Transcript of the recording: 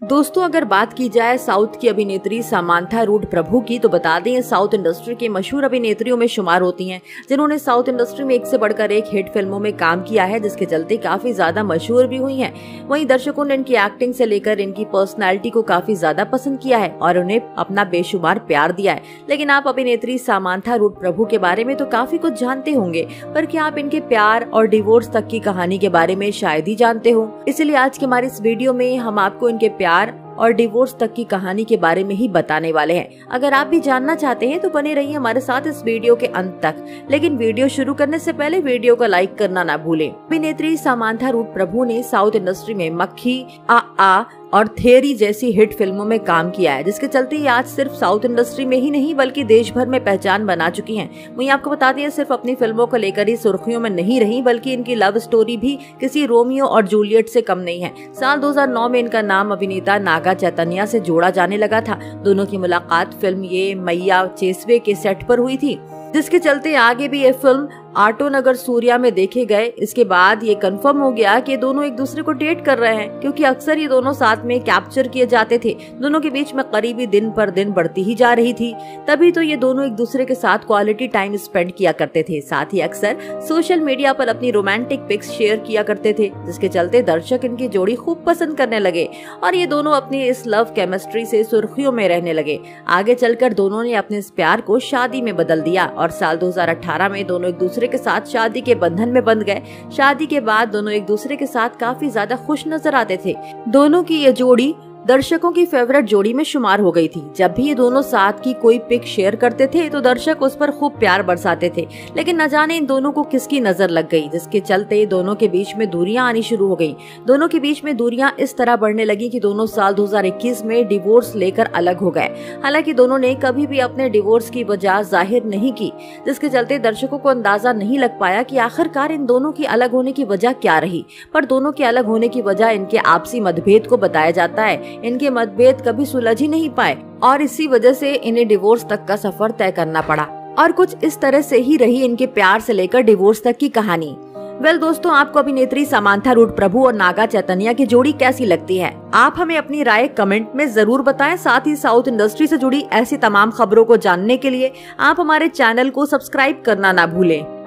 दोस्तों, अगर बात की जाए साउथ की अभिनेत्री सामांथा रूड प्रभु की, तो बता दें साउथ इंडस्ट्री के मशहूर अभिनेत्रियों में शुमार होती हैं, जिन्होंने साउथ इंडस्ट्री में एक से बढ़कर एक हिट फिल्मों में काम किया है, जिसके चलते काफी ज्यादा मशहूर भी हुई हैं। वहीं दर्शकों ने इनकी एक्टिंग से लेकर इनकी पर्सनैलिटी को काफी ज्यादा पसंद किया है और उन्हें अपना बेशुमार प्यार दिया है। लेकिन आप अभिनेत्री सामांथा रूड प्रभु के बारे में तो काफी कुछ जानते होंगे, पर क्या आप इनके प्यार और डिवोर्स तक की कहानी के बारे में शायद ही जानते हो। इसलिए आज के हमारे इस वीडियो में हम आपको इनके प्यार और डिवोर्स तक की कहानी के बारे में ही बताने वाले हैं। अगर आप भी जानना चाहते हैं तो बने रहिए हमारे साथ इस वीडियो के अंत तक। लेकिन वीडियो शुरू करने से पहले वीडियो को लाइक करना ना भूलें। अभिनेत्री सामांथा रूड प्रभु ने साउथ इंडस्ट्री में मक्खी, आ और थेरी जैसी हिट फिल्मों में काम किया है, जिसके चलते ये आज सिर्फ साउथ इंडस्ट्री में ही नहीं बल्कि देश भर में पहचान बना चुकी हैं। वहीं आपको बता दें, सिर्फ अपनी फिल्मों को लेकर ही सुर्खियों में नहीं रही, बल्कि इनकी लव स्टोरी भी किसी रोमियो और जूलियट से कम नहीं है। साल 2009 में इनका नाम अभिनेता नागा चैतन्या से जोड़ा जाने लगा था। दोनों की मुलाकात फिल्म ये मैया चेसवे के सेट पर हुई थी, जिसके चलते आगे भी ये फिल्म आटो नगर सूर्या में देखे गए। इसके बाद ये कंफर्म हो गया कि दोनों एक दूसरे को डेट कर रहे हैं, क्योंकि अक्सर ये दोनों साथ में कैप्चर किए जाते थे। दोनों के बीच में करीबी दिन पर दिन बढ़ती ही जा रही थी। तभी तो ये दोनों एक दूसरे के साथ क्वालिटी टाइम स्पेंड किया करते थे। साथ ही अक्सर सोशल मीडिया पर अपनी रोमांटिक पिक्स शेयर किया करते थे, जिसके चलते दर्शक इनकी जोड़ी खूब पसंद करने लगे और ये दोनों अपनी इस लव केमिस्ट्री से सुर्खियों में रहने लगे। आगे चलकर दोनों ने अपने इस प्यार को शादी में बदल दिया और साल 2018 में दोनों एक दूसरे के साथ शादी के बंधन में बंध गए। शादी के बाद दोनों एक दूसरे के साथ काफी ज्यादा खुश नजर आते थे। दोनों की ये जोड़ी दर्शकों की फेवरेट जोड़ी में शुमार हो गई थी। जब भी ये दोनों साथ की कोई पिक शेयर करते थे तो दर्शक उस पर खूब प्यार बरसाते थे। लेकिन न जाने इन दोनों को किसकी नजर लग गई, जिसके चलते दोनों के बीच में दूरियां आनी शुरू हो गई। दोनों के बीच में दूरियां इस तरह बढ़ने लगी कि दोनों साल 2021 में डिवोर्स लेकर अलग हो गए। हालांकि दोनों ने कभी भी अपने डिवोर्स की वजह जाहिर नहीं की, जिसके चलते दर्शकों को अंदाजा नहीं लग पाया कि आखिरकार इन दोनों की अलग होने की वजह क्या रही। पर दोनों के अलग होने की वजह इनके आपसी मतभेद को बताया जाता है। इनके मतभेद कभी सुलझ ही नहीं पाए और इसी वजह से इन्हें डिवोर्स तक का सफर तय करना पड़ा। और कुछ इस तरह से ही रही इनके प्यार से लेकर डिवोर्स तक की कहानी। दोस्तों, आपको अभिनेत्री सामांथा रूड प्रभु और नागा चैतन्या की जोड़ी कैसी लगती है? आप हमें अपनी राय कमेंट में जरूर बताएं। साथ ही साउथ इंडस्ट्री से जुड़ी ऐसी तमाम खबरों को जानने के लिए आप हमारे चैनल को सब्सक्राइब करना ना भूलें।